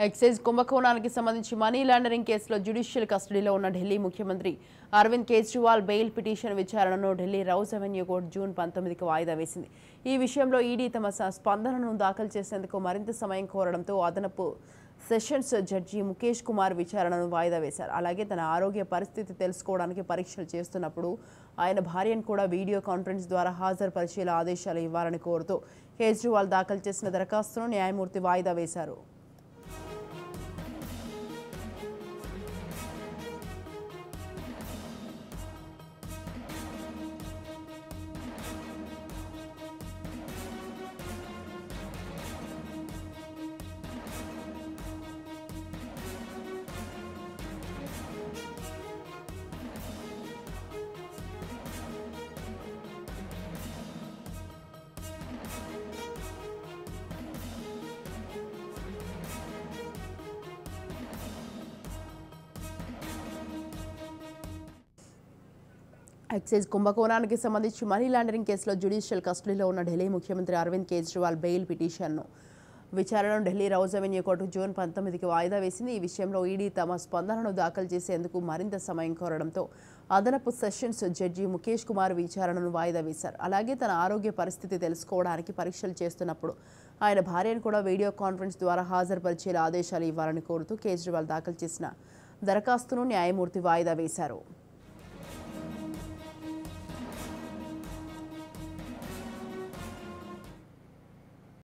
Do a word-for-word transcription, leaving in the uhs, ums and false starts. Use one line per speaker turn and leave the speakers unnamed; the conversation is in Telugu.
ఎక్సైజ్ కుంభకోణానికి సంబంధించి మనీ లాండరింగ్ కేసులో జ్యుడిషియల్ కస్టడీలో ఉన్న ఢిల్లీ ముఖ్యమంత్రి అరవింద్ కేజ్రీవాల్ బెయిల్ పిటిషన్ విచారణను Delhi Rouse Avenue court June పంతొమ్మిదికి వాయిదా వేసింది. ఈ విషయంలో ఈడీ తమ స్పందనను దాఖలు చేసేందుకు మరింత సమయం కోరడంతో అదనపు సెషన్స్ జడ్జి ముఖేష్ కుమార్ విచారణను వాయిదా వేశారు. అలాగే తన ఆరోగ్య పరిస్థితి తెలుసుకోవడానికి పరీక్షలు చేస్తున్నప్పుడు ఆయన భార్యను కూడా వీడియో కాన్ఫరెన్స్ ద్వారా హాజరుపరిచేలా ఆదేశాలు ఇవ్వాలని కోరుతూ కేజ్రీవాల్ దాఖలు చేసిన దరఖాస్తును న్యాయమూర్తి వాయిదా వేశారు. ఎక్సైజ్ కుంభకోణానికి సంబంధించి మనీ లాండరింగ్ కేసులో జ్యుడిషియల్ కస్టడీలో ఉన్న ఢిల్లీ ముఖ్యమంత్రి అరవింద్ కేజ్రీవాల్ బెయిల్ పిటిషన్ను విచారణను Delhi Rouse Avenue court June పంతొమ్మిదికి వాయిదా వేసింది. ఈ విషయంలో ఈడీ తమ స్పందనను దాఖలు చేసేందుకు మరింత సమయం కోరడంతో అదనపు సెషన్స్ జడ్జి ముఖేష్ కుమార్ విచారణను వాయిదా వేశారు. అలాగే తన ఆరోగ్య పరిస్థితి తెలుసుకోవడానికి పరీక్షలు చేస్తున్నప్పుడు ఆయన భార్యను కూడా వీడియో కాన్ఫరెన్స్ ద్వారా హాజరుపరిచేలా ఆదేశాలు ఇవ్వాలని కోరుతూ కేజ్రీవాల్ దాఖలు చేసిన దరఖాస్తును న్యాయమూర్తి వాయిదా వేశారు.